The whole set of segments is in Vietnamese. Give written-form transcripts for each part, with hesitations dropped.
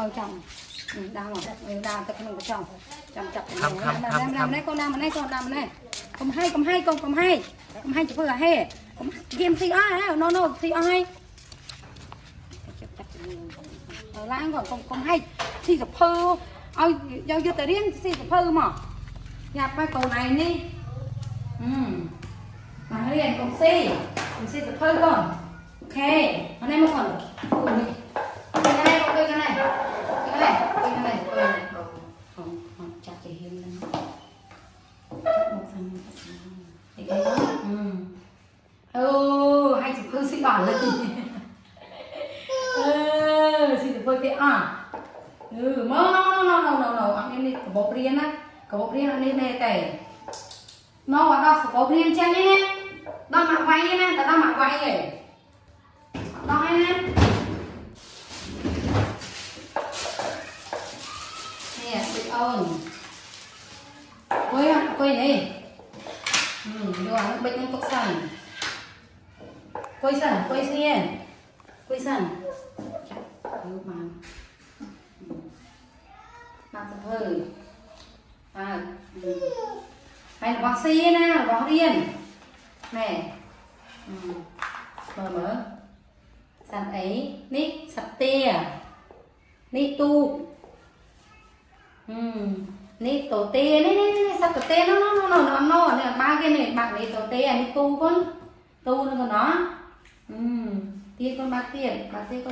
ơi chồng đau mà đau ta không có chồng chồng chặt làm đấy con làm này con làm này không hay chỉ vừa là hay không game thì ai nó thì ai láng còn không hay thì gặp phơ ơi do vô tới riêng thì gặp phơ mà nhập cái cầu này đi mà liền cùng si gặp phơ còn ok hôm nay một còn cái này không chặt chỉ hiếm lắm một phần thì cái đó hay chụp phơ xịn đỏ lên xịn chụp phơ cái no anh em đi có bột riêng á anh em này tẻ nó ở đâu có bột riêng chăng nhé đó mặc váy nhé ta đang mặc váy vậy đó hay nè nè bị ơn quay này rồi nó bệnh nhân cốc sần quay sần chặt nước mà thật hơi hay là bác sĩ nè bác điên nè mở sạch ấy nít sạch tia nít tu nít tổ tia nít sạch tổ tia nó nè ba cái này bạn nít tổ tia nít tu con tu nó còn nó tia con bác tiền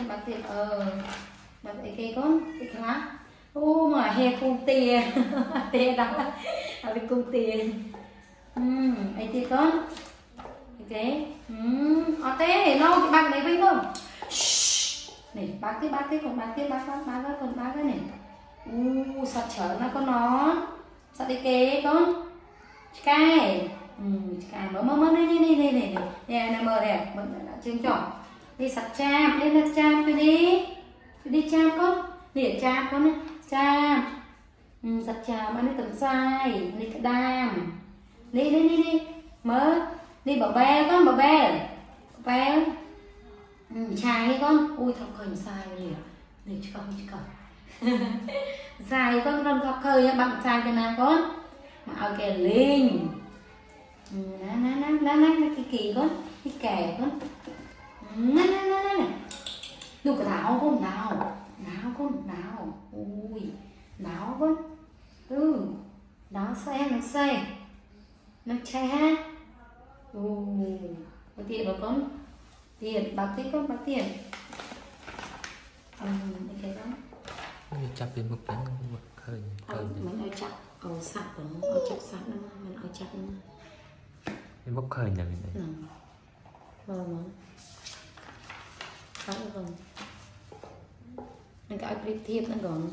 bác cái con cái khác mà he cung tia đó là cái cung tia ấy tia con ok ở thế nó cái bác này với không này bác tiếp còn bác cái này sạch chở nó con nó sạch đi kế con cái mở này nè mở đẹp mở trên trỏ đi sạch cham lên là cham đi cham con để cham con cham sạch cham ăn đi tầm sai đi cái đam đi mở đi bảo bé con bảo bé trai đi con ui thọc khởi sai liền để chứ không dài con thọc khởi bằng trai cái nào con mà ao kè linh cái kỳ con cái kẻ con này đủ cái đảo con ui đảo con đảo xe nó che ha có tiền rồi con tiền bạc tiền con bạc tiền cái đó mình chặt đến một cái khơi mình ở chặt ở sạch ở chặt sạch nữa mình ở chặt nữa cái bốc khơi nhà mình đấy vâng mình có clip thiệp nữa còn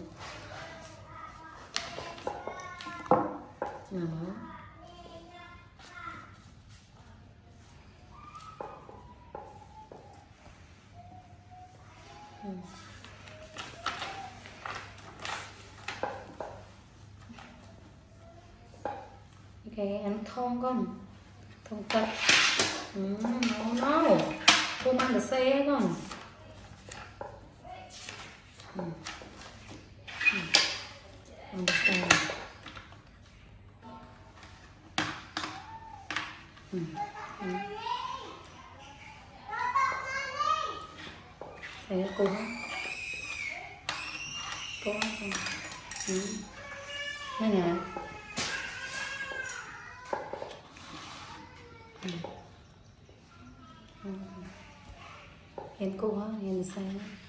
cái ăn thong con thong cật nó không ăn được xe con ăn được xe cô đây nè em cô hả em sao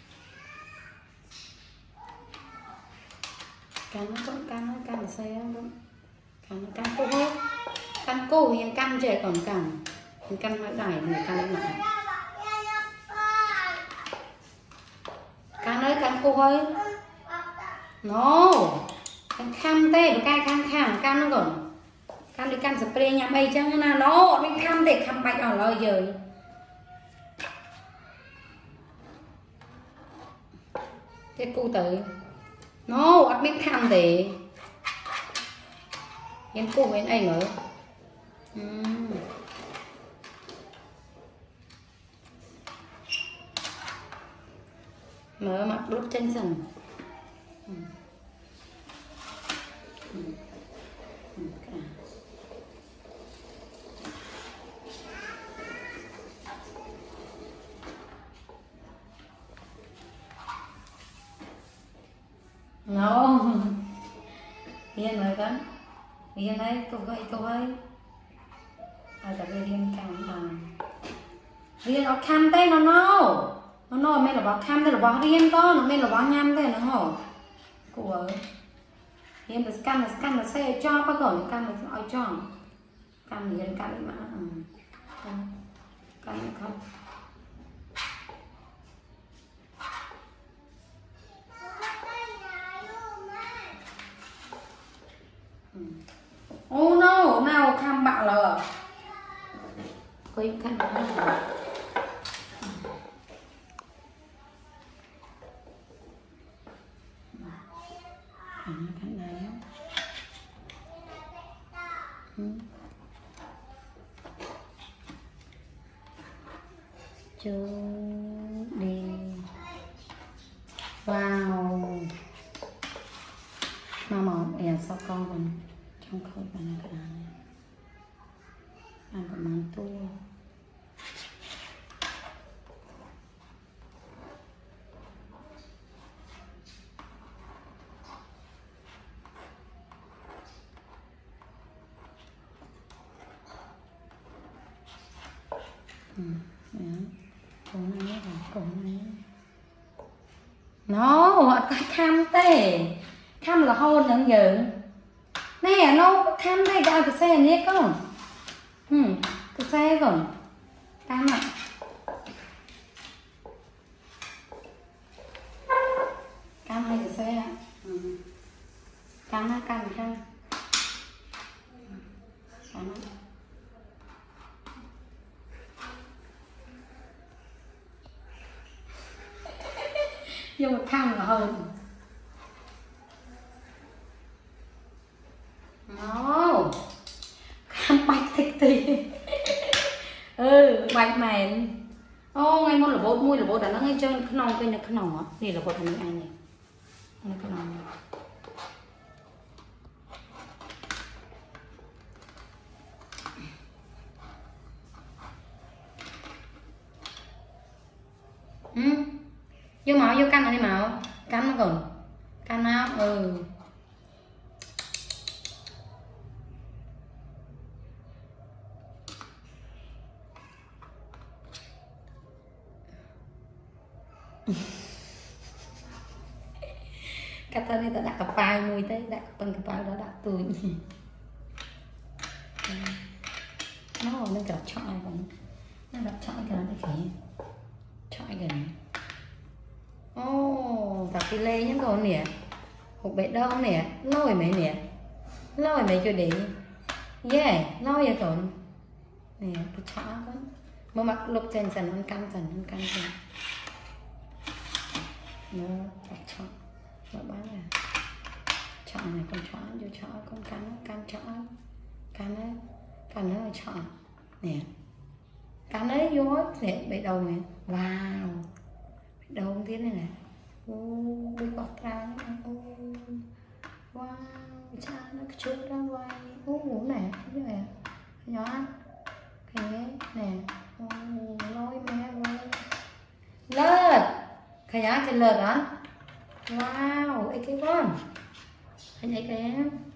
can xe đúng can cô hết can cô hiện can trẻ còn can mãi đẩy này can lại can cô hơi no can khăm tê cái can nó còn can đi can spray nhà bay chăng na nó đi khăm để khăm bạch ở lời giờ cái cô tới nó ăn biết khăm để em cô với anh ở mở mặt đốt chân sần No Hiền rồi con Hiền đây cô ơi tập Hiền cam mà Hiền ở cam đây nó mẹ là bỏ cam đây là bỏ Hiền con nó mẹ là bỏ nhâm đây nó hổ cô ơi Hiền là scan là xe cho bác gọi cam là ở cho cam thì Hiền cam mà cam không oh no nào cam bạo là quay cam chú đi vào mama sao con còn trong khơi bạn cái này ăn còn món tua cổ này nó cam tê cam là hôn đừng dự nè nó cam đây ra cái xe này con cái xe còn cam ạ cam hay cái xe ạ cam nhưng mà cam là hơn nó cam bạch thịt thì bạch mày ngay môn là bố đã nó ngay chơi cái nòng cái nòng á này là bố thằng anh này cái nòng vô màu vô canh này đi màu canh nó còn canh áo cái tên này ta đặt cặp bài mùi tới đặt bằng cặp bài đó đặt tôi nó gặp chọi còn nó gặp chọi cái này kì chọi gần tập đi lê nhá con nè hộp bể đâu nè lôi mày cho đi lôi vậy con nè cái chó con mà mặc lục trên dần ăn căng nó tập chó nó bán là chó này con chó vô chó con cắn chó cắn nó chó nè cắn đấy vô nè bể đầu nè wow đầu không tiến này nè bị bọt ra wow cha nó chút ra ngoài ngủ nè như này nhỏ cái nè lôi mẹ ơi lợt cái nhỏ cái lợt đó wow cái con anh thấy cái em